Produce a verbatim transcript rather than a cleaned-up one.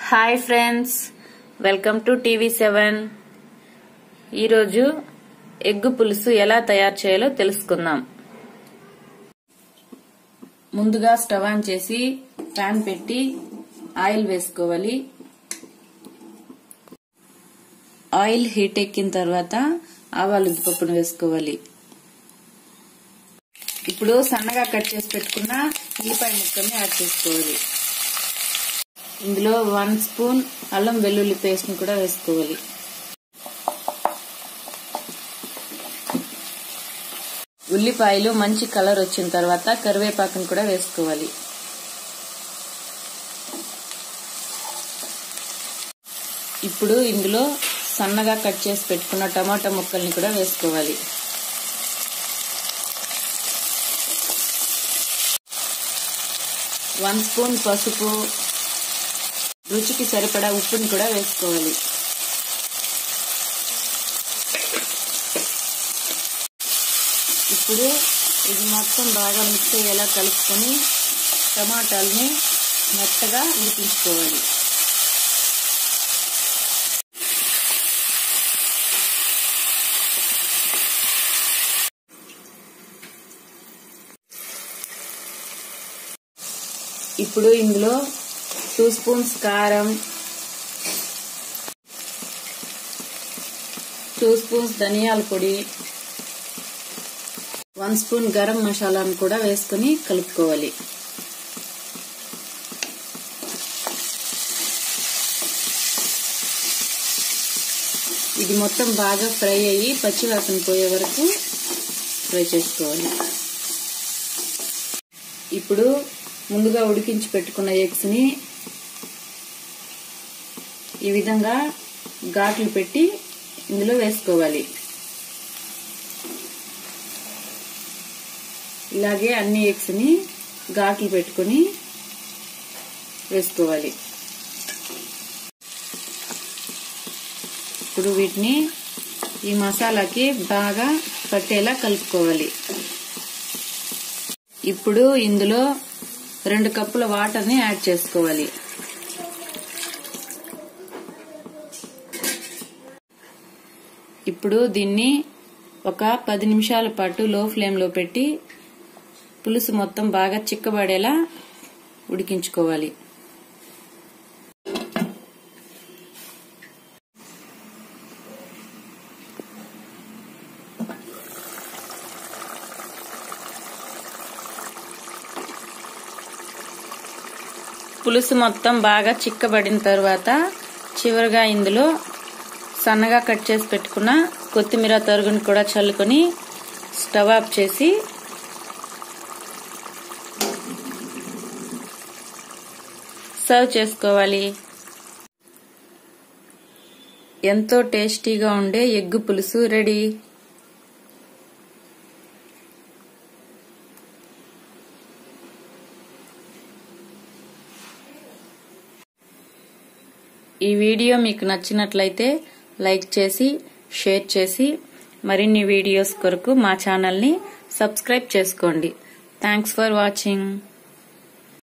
Hi friends, welcome to TV seven. ఈరోజు egg పులుసు ఎలా తయారు చేయాలో తెలుసుకుందాం. ముందుగా స్టవ్ ఆన్ చేసి పాన్ పెట్టి ఆయిల్ వేసుకోవాలి. ఆయిల్ హీట్ ఎక్కిన తర్వాత ఆవాలు ఉద్దిపప్పును వేసుకోవాలి. ఇప్పుడు సన్నగా కట్ చేసి పెట్టుకున్న ఉల్లిపాయ ముక్కల్ని యాడ్ చేసుకోవాలి. ఇందులో వన్ స్పూన్ అల్లం వెల్లుల్లి పేస్ట్ ని కూడా వేసుకోవాలి. ఉల్లిపాయలు మంచి కలర్ వచ్చిన తర్వాత కరివేపాకును కూడా వేసుకోవాలి. ఇప్పుడు ఇందులో సన్నగా కట్ చేసి పెట్టుకున్న టమాటా ముక్కల్ని కూడా వేసుకోవాలి. వన్ స్పూన్ పసుపు, రుచికి సరిపడా ఉప్పుని కూడా వేసుకోవాలి. ఇప్పుడు ఇది మొత్తం బాగా మిక్స్ అయ్యేలా కలుపుకొని టమాటాలని మెత్తగా ఉడికించుకోవాలి. ఇప్పుడు ఇందులో టూ స్పూన్స్ కారం, టూ స్పూన్స్ ధనియాల పొడి, వన్ స్పూన్ గరం మసాలాను కూడా వేసుకుని కలుపుకోవాలి. ఇది మొత్తం బాగా ఫ్రై అయ్యి పచ్చివాసన పోయే వరకు ఫ్రై చేసుకోవాలి. ఇప్పుడు ముందుగా ఉడికించి పెట్టుకున్న ఎగ్స్ ని ఈ విధంగా ఘాట్లు పెట్టి ఇందులో వేసుకోవాలి. ఇలాగే అన్ని ఎగ్స్ ని ఘాట్లు పెట్టుకుని వేసుకోవాలి. ఇప్పుడు వీటిని ఈ మసాలాకి బాగా పట్టేలా కలుపుకోవాలి. ఇప్పుడు ఇందులో రెండు కప్పుల వాటర్ ని యాడ్ చేసుకోవాలి. ఇప్పుడు దీన్ని ఒక పది నిమిషాల పాటు లో ఫ్లేమ్ లో పెట్టి పులుసు మొత్తం బాగా చిక్కబడేలా ఉడికించుకోవాలి. పులుసు మొత్తం బాగా చిక్కబడిన తర్వాత చివరిగా ఇందులో సన్నగా కట్ చేసి పెట్టుకున్న కొత్తిమీర తరుగుని కూడా చల్లుకొని స్టవ్ ఆఫ్ చేసి సర్వ్ చేసుకోవాలి. ఎంతో టేస్టీగా ఉండే ఎగ్గు పులుసు రెడీ. ఈ వీడియో మీకు నచ్చినట్లయితే లైక్ చేసి షేర్ చేసి మరిన్ని వీడియోస్ కొరకు మా ఛానల్ ని సబ్స్క్రైబ్ చేసుకోండి. Thanks for watching.